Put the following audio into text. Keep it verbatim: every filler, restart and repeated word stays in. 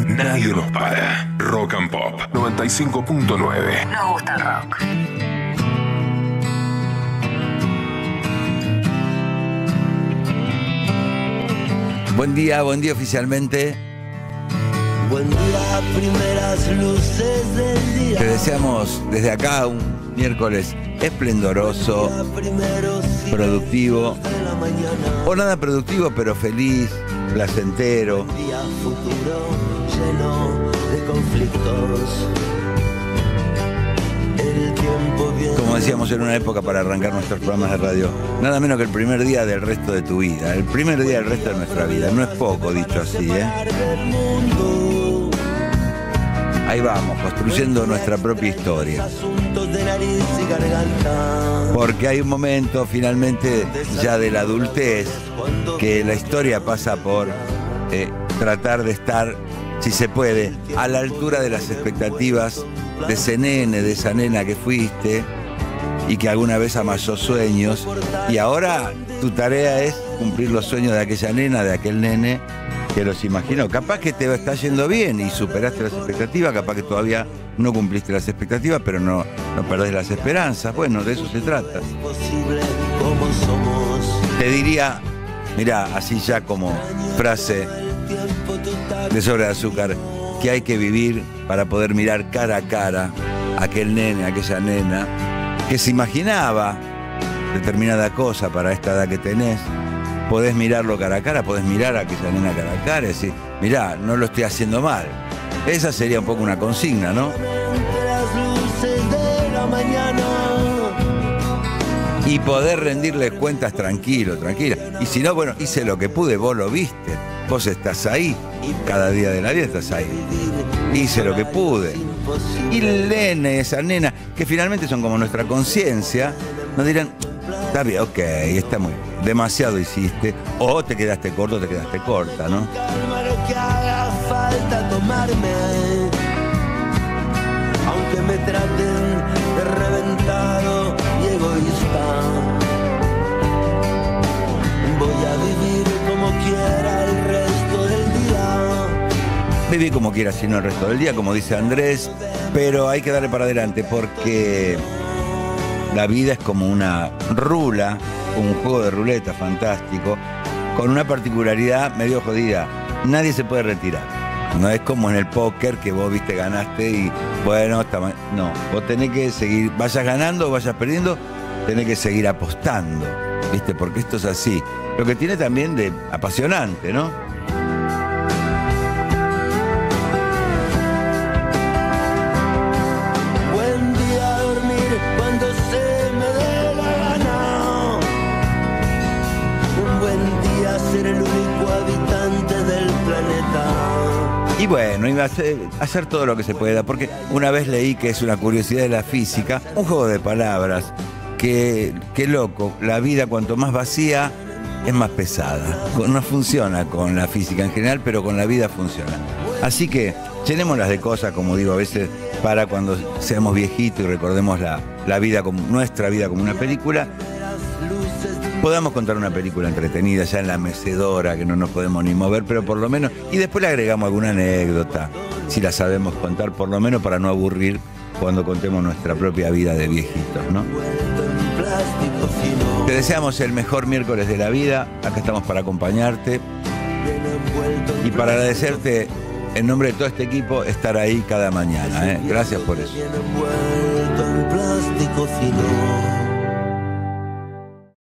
nadie nos para. Rock and Pop noventa y cinco punto nueve. Nos gusta el rock. Buen día, buen día oficialmente. Buen día, primeras luces del día. Te deseamos desde acá un miércoles esplendoroso, productivo, o nada productivo, pero feliz, placentero. Día futuro lleno de conflictos. El tiempo viene. Como decíamos en una época para arrancar nuestros programas de radio, nada menos que el primer día del resto de tu vida, el primer día del resto de nuestra vida. No es poco dicho así, ¿eh? Ahí vamos, construyendo nuestra propia historia. Porque hay un momento, finalmente, ya de la adultez, que la historia pasa por eh, tratar de estar, si se puede, a la altura de las expectativas de ese nene, de esa nena que fuiste y que alguna vez amasó sueños. Y ahora tu tarea es cumplir los sueños de aquella nena, de aquel nene que los imaginó. Capaz que te está yendo bien y superaste las expectativas, capaz que todavía no cumpliste las expectativas, pero no, no perdés las esperanzas. Bueno, de eso se trata. Te diría, mirá, así ya como frase de Sobre de Azúcar, que hay que vivir para poder mirar cara a cara a aquel nene, a aquella nena, que se imaginaba determinada cosa para esta edad que tenés. Podés mirarlo cara a cara, podés mirar a aquella nena cara a cara y decir, mirá, no lo estoy haciendo mal. Esa sería un poco una consigna, ¿no? Y poder rendirles cuentas tranquilo, tranquila. Y si no, bueno, hice lo que pude, vos lo viste. Vos estás ahí, cada día de la vida estás ahí. Hice lo que pude. Y el nene, esa nena, que finalmente son como nuestra conciencia, nos dirán, está bien, ok, está muy bien. Demasiado hiciste, o te quedaste corto, te quedaste corta, ¿no? Calma lo que haga falta tomarme, aunque me traten de reventado y egoísta. Voy a vivir como quiera el resto del día. Viví como quieras, sino el resto del día, como dice Andrés, pero hay que darle para adelante porque la vida es como una rula, un juego de ruleta fantástico, con una particularidad medio jodida. Nadie se puede retirar. No es como en el póker que vos viste, ganaste y bueno, está mal. No, vos tenés que seguir, vayas ganando o vayas perdiendo, tenés que seguir apostando, ¿viste? Porque esto es así. Lo que tiene también de apasionante, ¿no? Y bueno, iba a hacer, hacer todo lo que se pueda, porque una vez leí que es una curiosidad de la física, un juego de palabras, que, que loco, la vida cuanto más vacía es más pesada. No funciona con la física en general, pero con la vida funciona. Así que llenémoslas de cosas, como digo a veces, para cuando seamos viejitos y recordemos la, la vida como, nuestra vida como una película, podamos contar una película entretenida ya en la mecedora, que no nos podemos ni mover, pero por lo menos, y después le agregamos alguna anécdota, si la sabemos contar, por lo menos para no aburrir cuando contemos nuestra propia vida de viejitos, ¿no? Te deseamos el mejor miércoles de la vida, acá estamos para acompañarte y para agradecerte en nombre de todo este equipo estar ahí cada mañana, ¿eh? Gracias por eso. Envuelto en plástico fino.